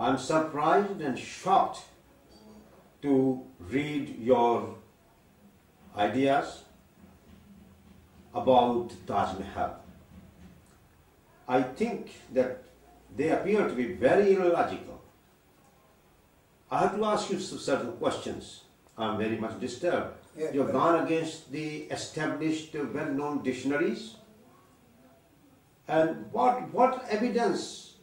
I'm surprised and shocked to read your ideas about Taj Mahal. I think that they appear to be very illogical. I have to ask you certain questions. I'm very much disturbed. Yes, You've gone against the established, well-known dictionaries. And what evidence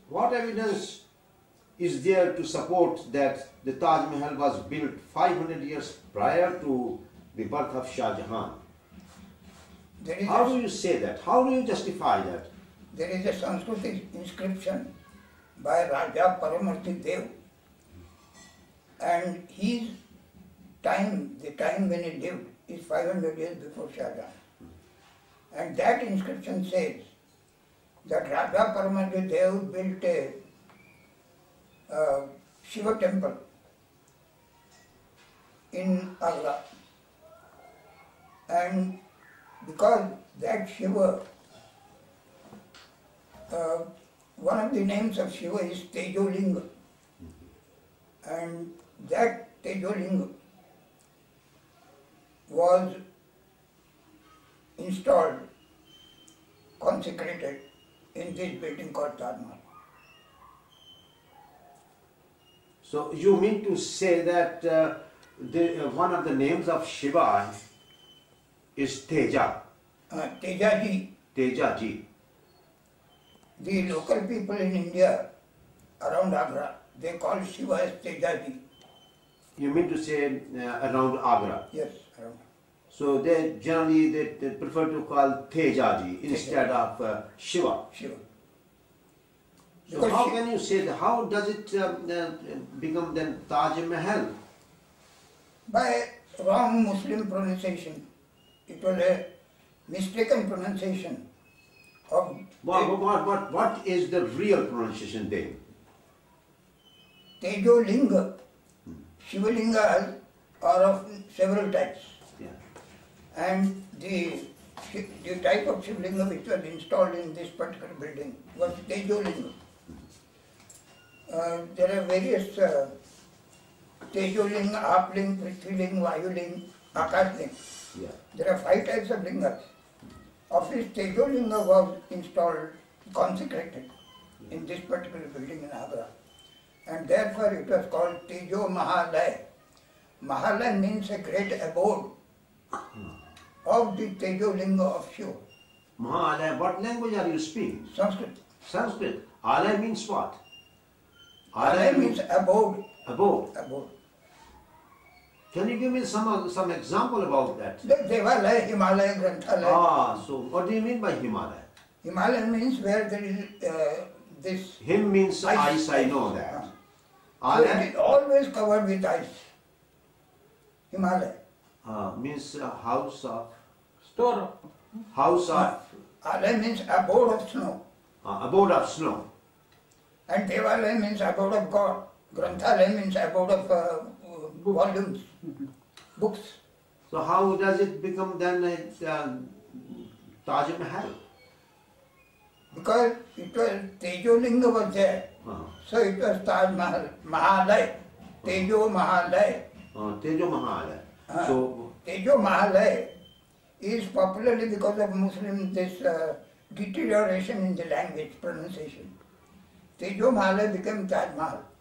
is there to support that the Taj Mahal was built 500 years prior to the birth of Shah Jahan? How do you say that? How do you justify that? There is a Sanskrit inscription by Raja Paramarthi Dev, and his time, the time when he lived, is 500 years before Shah Jahan. And that inscription says that Raja Paramarthi Dev built a Shiva temple in Agra, and because that Shiva, one of the names of Shiva is Tejolinga, and that Tejolinga was installed, consecrated in this building called Taj Mahal. So you mean to say that one of the names of Shiva is Teja? Tejaji. Tejaji. The local people in India around Agra, they call Shiva as Tejaji. You mean to say around Agra? Yes, around. So they generally they prefer to call Tejaji instead of Shiva. Shiva. So Because how can you say that? How does it become then Taj Mahal? by wrong Muslim pronunciation. It was a mistaken pronunciation of What is the real pronunciation then? Tejolinga. Shivalingas are of several types. Yeah. And the type of Shivalinga which was installed in this particular building was Tejolinga. There are various Tejolinga, Apling, Prithviling, Vayuling, Akashling. Yeah. There are 5 types of lingas. Of this Tejolinga was installed, consecrated in this particular building in Agra. And therefore it was called Tejo Mahalaya. Mahalaya means a great abode of the Tejolinga of Shiva. Mahalaya, what language are you speaking? Sanskrit. Sanskrit. Alaya means what? Alaya means abode. Abode. Abode. Can you give me some example about that? Devalaya, Himalaya, Granthalaya. So what do you mean by Himalaya? Himalaya means where there is this... Him means ice, I know that. So it is always covered with ice. Himalaya. Means house of... Store. House of... Alaya means abode of snow. Abode of snow. And Devalaya means abode of God. Granthalaya means abode of volumes, books. So how does it become then a Taj Mahal? Because it was Tejolinga was there. So it was Taj Mahal, Mahalaya, Tejo Mahalaya. Tejo Mahalaya. So Tejo Mahalaya is popularly because of Muslim this deterioration in the language pronunciation. Tejo Mahalaya became Taj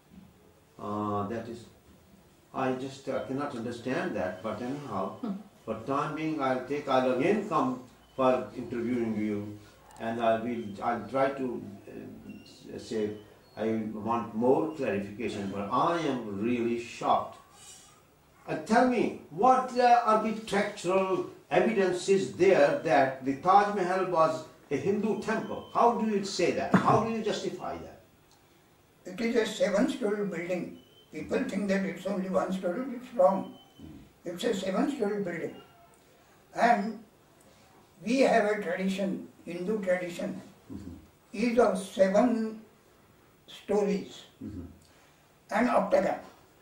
Mahal. that is, I just cannot understand that, but anyhow, for time being I'll again come for interviewing you, and I'll try to say I want more clarification, but I am really shocked. Tell me, what architectural evidence is there that the Taj Mahal was a Hindu temple? How do you say that? How do you justify that? It is a 7-story building. People think that it's only 1 story, it's wrong. It's a 7-story building. And we have a tradition, Hindu tradition, is of 7 stories and octagon.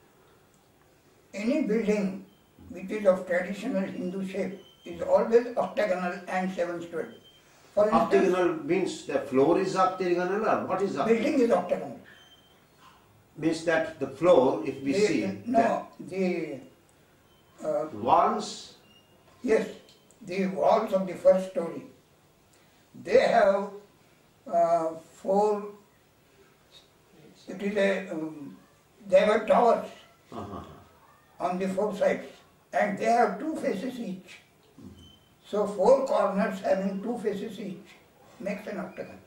Any building which is of traditional Hindu shape is always octagonal and 7-story. For instance, octagonal means the floor is octagonal, or what is octagonal? Building is octagonal. Means that the floor, if we see... No, the... walls? Yes, the walls of the first story. They have four... It is a... they have towers on the four sides. And they have two faces each. So four corners having two faces each makes an octagon.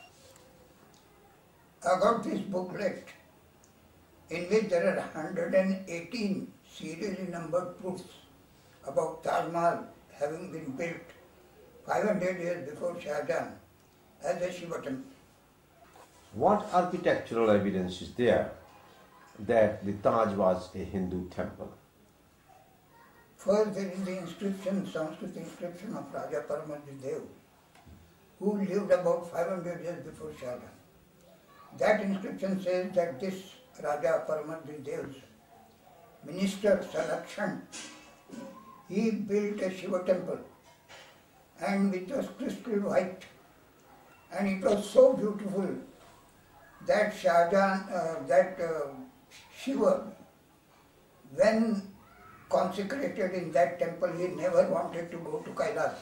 I got this booklet in which there are 118 serially numbered proofs about Taj Mahal having been built 500 years before Shah Jahan as a Shiva temple. What architectural evidence is there that the Taj was a Hindu temple? First there is the inscription, Sanskrit inscription of Raja Paramadhidev, who lived about 500 years before Shah Jahan. That inscription says that this Raja Paramadhidev's minister Salakshan, he built a Shiva temple and it was crystal white, and it was so beautiful that Shah Jahan, Shiva, when consecrated in that temple, he never wanted to go to Kailash.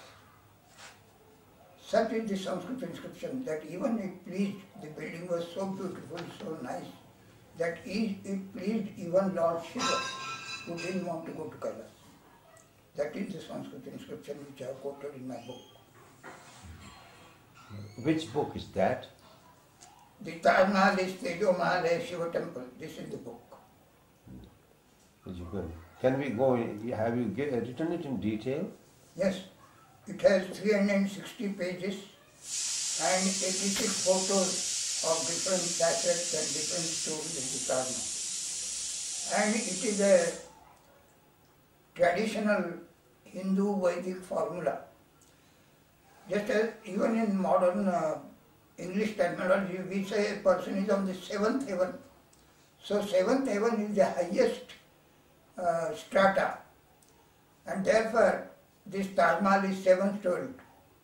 Such is the Sanskrit inscription that even it pleased, the building was so beautiful, so nice, that it pleased even Lord Shiva, who didn't want to go to Kailash. That is the Sanskrit inscription which I have quoted in my book. Which book is that? The Taj Mahal is Tejo Mahal is Shiva temple. This is the book. Can we go in, have you written it in detail? Yes. It has 360 pages and 86 photos of different facets and different stories of the Taj Mahal. And it is a traditional Hindu Vedic formula. Just as even in modern English terminology, we say a person is on the seventh heaven. So seventh heaven is the highest strata, and therefore this Taj Mahal is 7-storied.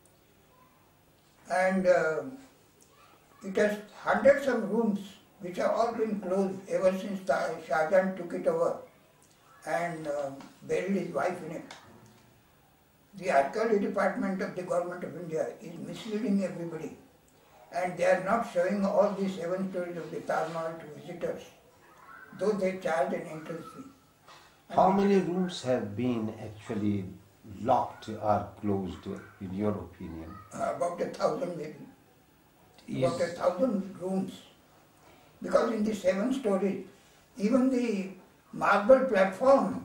And it has hundreds of rooms which have all been closed ever since Shah Jahan took it over and buried his wife in it. The archaeology department of the government of India is misleading everybody, and they are not showing all the 7 stories of the Taj Mahal to visitors, though they charge an entrance fee. How many rooms have been actually locked or closed, in your opinion? About 1,000 maybe. About 1,000 rooms. Because in the 7 stories, even the marble platform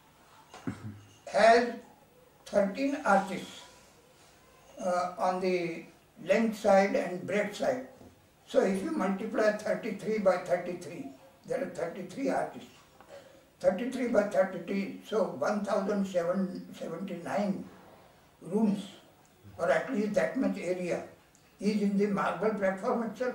has 13 arches on the length side and breadth side. So if you multiply 33 by 33, there are 33 arches. 33 by 33, so 1,079 rooms, or at least that much area, is in the marble platform itself.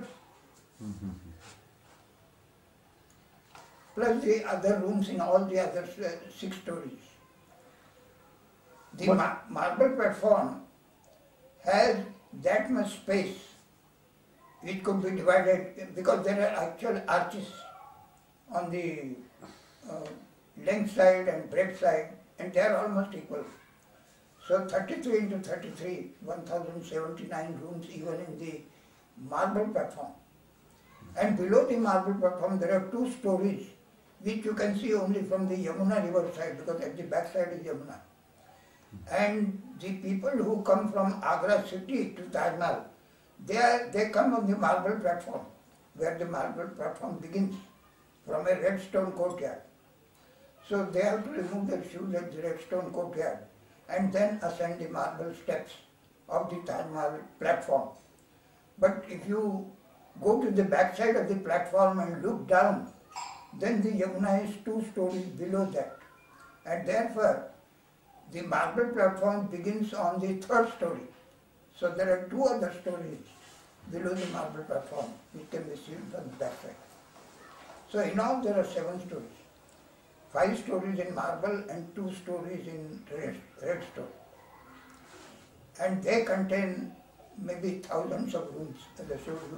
Plus the other rooms in all the other 6 stories. The marble platform has that much space. It could be divided, because there are actual arches on the length side and breadth side, and they are almost equal. So 33 into 33, 1,079 rooms even in the marble platform. And below the marble platform there are 2 stories which you can see only from the Yamuna river side, because at the back side is Yamuna. And the people who come from Agra city to Taj Mahal, they come on the marble platform, where the marble platform begins, from a red stone courtyard. So they have to remove their shoes at the red stone courtyard and then ascend the marble steps of the Taj Mahal platform. But if you go to the back side of the platform and look down, then the Yamuna is 2 stories below that. And therefore, the marble platform begins on the 3rd story. So there are 2 other stories below the marble platform which can be seen from the back side. So in all there are 7 stories. 5 stories in marble and 2 stories in red stone. And they contain maybe thousands of rooms, as I showed you,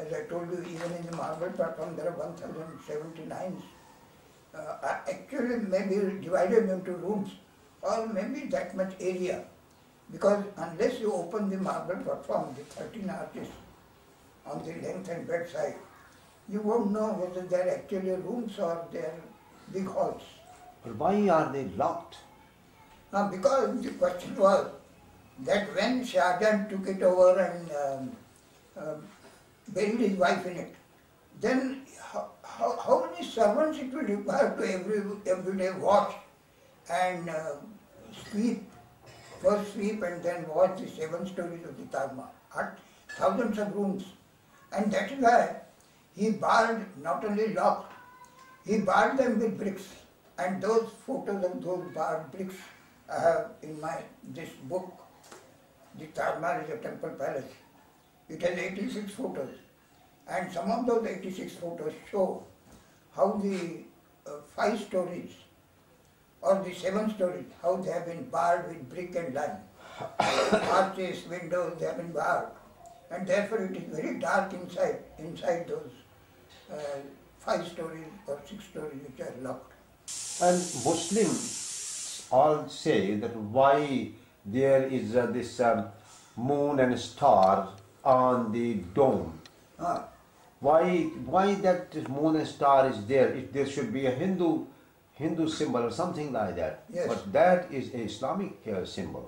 as I told you, even in the marble platform there are 1079. Actually maybe divided into rooms or maybe that much area, because unless you open the marble platform, the 13 arches on the length and breadth side, you won't know whether they are actually rooms or they are big halls. But why are they locked? Because the question was that when Shah Jahan took it over and buried his wife in it, then how many servants it will require to every day wash and sweep, first sweep and then wash the 7 stories of the Taj Mahal, thousands of rooms. And that is why he barred, not only locked, he barred them with bricks. And those photos of those barred bricks I have in this book, The Taj Mahal is a Temple Palace. It has 86 photos. And some of those 86 photos show how the 5 stories or the 7 stories, how they have been barred with brick and lime. Arches, windows, they have been barred. And therefore it is very dark inside those 5 stories or 6 stories which are locked. And Muslims all say that why there is this moon and star on the dome. Why that moon and star is there? If there should be a Hindu symbol or something like that. Yes. But that is an Islamic symbol.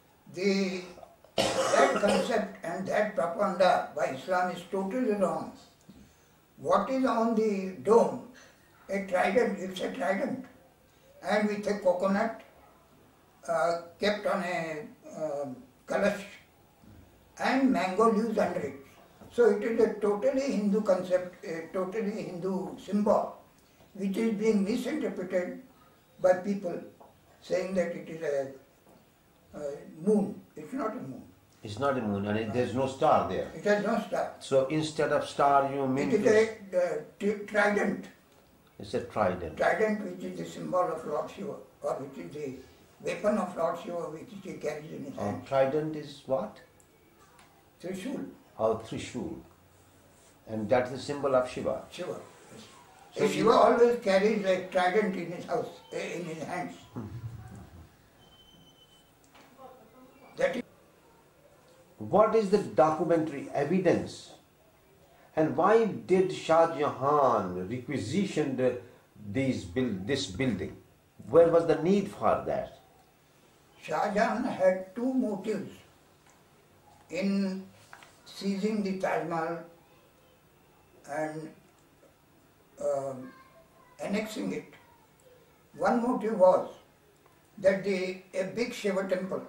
That concept and that propaganda by Islam is totally wrong. What is on the dome? A trident, it's a trident. And with a coconut kept on a kalash and mango leaves under it. So it is a totally Hindu concept, a totally Hindu symbol, which is being misinterpreted by people saying that it is a moon. It's not a moon. It's not a moon and there's no star there. It has no star. So instead of star you mean... It is a trident. It's a trident. Trident, which is the symbol of Lord Shiva, or which is the weapon of Lord Shiva, which he carries in his hand. Trident is what? Trishul. Oh, Trishul. And that's the symbol of Shiva. Shiva. So Shiva always carries a trident in his house, in his hands. That is. What is the documentary evidence? And why did Shah Jahan requisition this building? Where was the need for that? Shah Jahan had 2 motives in seizing the Taj Mahal and annexing it. One motive was that a big Shiva temple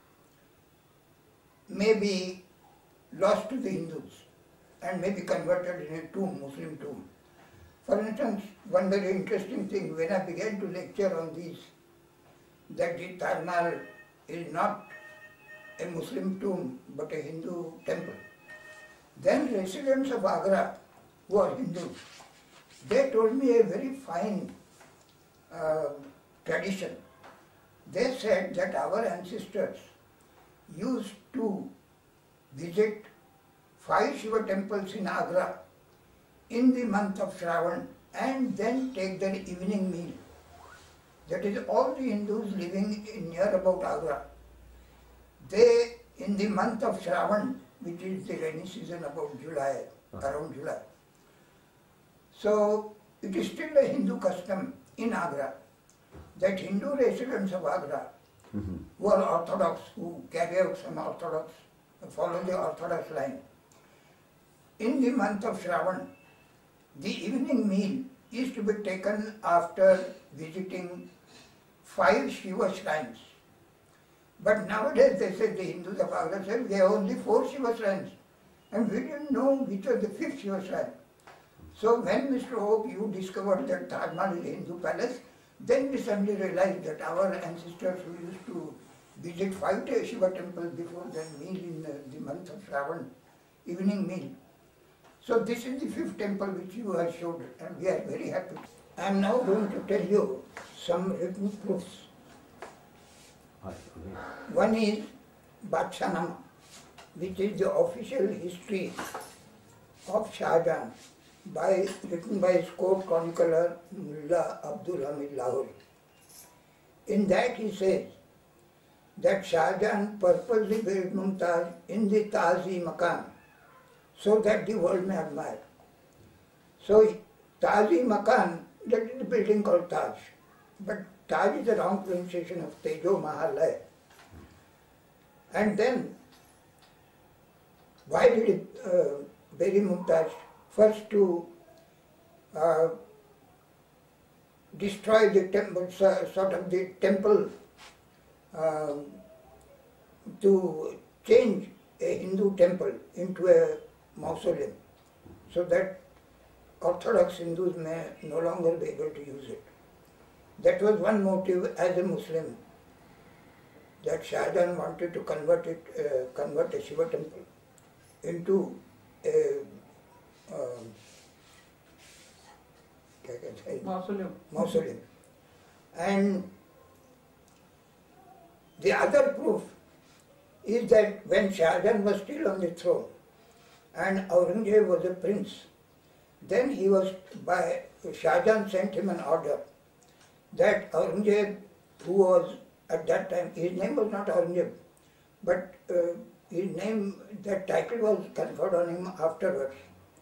may be lost to the Hindus and may be converted in a tomb, Muslim tomb. For instance, one very interesting thing, when I began to lecture on this, that the Taj Mahal is not a Muslim tomb but a Hindu temple, then residents of Agra, who are Hindus, they told me a very fine tradition. They said that our ancestors used to visit 5 Shiva temples in Agra in the month of Shravan and then take their evening meal. That is, all the Hindus living near about Agra, they, in the month of Shravan, which is the rainy season about July, around July. So, it is still a Hindu custom in Agra that Hindu residents of Agra, who are Orthodox, who carry out some Orthodox, follow the Orthodox line, in the month of Shravan, the evening meal is to be taken after visiting 5 Shiva shrines. But nowadays they say, the Hindus of Agra said, we have only 4 Shiva shrines. And we didn't know which was the 5th Shiva shrine. So when Mr. Oak, you discovered that Taj Mahal is a Hindu palace, then we suddenly realized that our ancestors who used to visit 5 Shiva temples before their meal in the month of Shravan, evening meal. So this is the 5th temple which you have showed, and we are very happy. I am now going to tell you some written proofs. One is Bakhshi, which is the official history of Shah Jahan written by his court chronicler Mullah Abdul Hamid Lahori. In that he says that Shah Jahan purposely built Mumtaz in the Taj Mahal so that the world may admire. So Taj Mahal, that is the building called Taj. But Taj is the wrong pronunciation of Tejo Mahal hai. And then, why did he bury Mumtaz? First to destroy the temple, sort of the temple, to change a Hindu temple into a mausoleum, so that Orthodox Hindus may no longer be able to use it. That was one motive as a Muslim, that Shah Jahan wanted to convert a Shiva temple into a mausoleum. And the other proof is that when Shah Jahan was still on the throne and Aurangzeb was a prince, then Shah Jahan sent him an order that Aurangzeb, who was at that time, his name was not Aurangzeb, but his name, that title was conferred on him afterwards.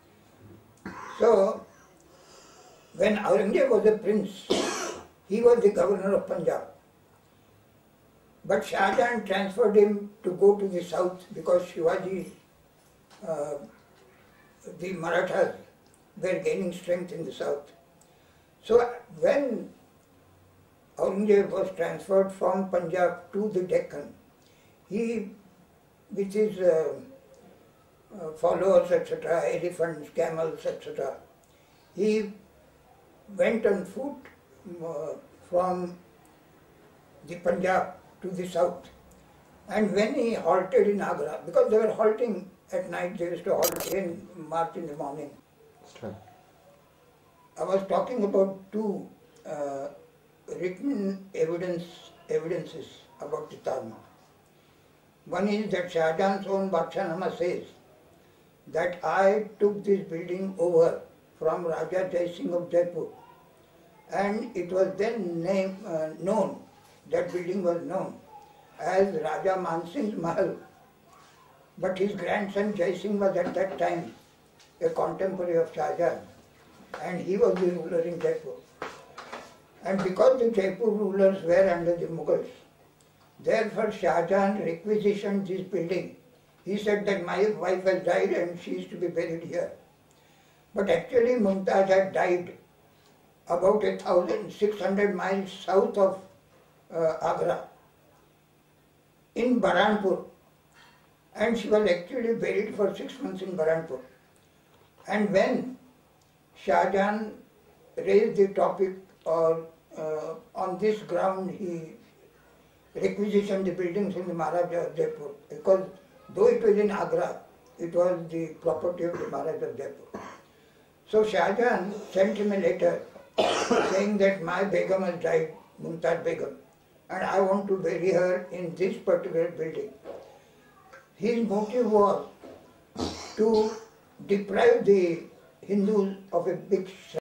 So, when Aurangzeb was a prince, he was the governor of Punjab. But Shah Jahan transferred him to go to the south because Shivaji, the Marathas, were gaining strength in the south. So when Aurangzeb was transferred from Punjab to the Deccan, he, with his followers, etc., elephants, camels, etc., he went on foot from the Punjab to the south. And when he halted in Agra, because they were halting at night, they used to halt and march in the morning. Right. I was talking about two written evidences about the Taj Mahal. One is that Shah Jahan's own Bakhshinama says that I took this building over from Raja Jai Singh of Jaipur, and it was then known, that building was known as Raja Man Singh's Mahal. But his grandson Jai Singh was at that time a contemporary of Shah Jahan, and he was the ruler in Jaipur. And because the Jaipur rulers were under the Mughals, therefore Shah Jahan requisitioned this building. He said that my wife has died and she is to be buried here. But actually Mumtaz had died about 1,600 miles south of Agra, in Baranpur. And she was actually buried for 6 months in Baranpur. And when Shah Jahan raised the topic, or on this ground he requisitioned the buildings in the Maharaja of Jaipur, because though it was in Agra, it was the property of the Maharaja of Jaipur. So Shah Jahan sent him a letter saying that my Begum has died, Mumtaz Begum, and I want to bury her in this particular building. His motive was to deprive the Hindus of a big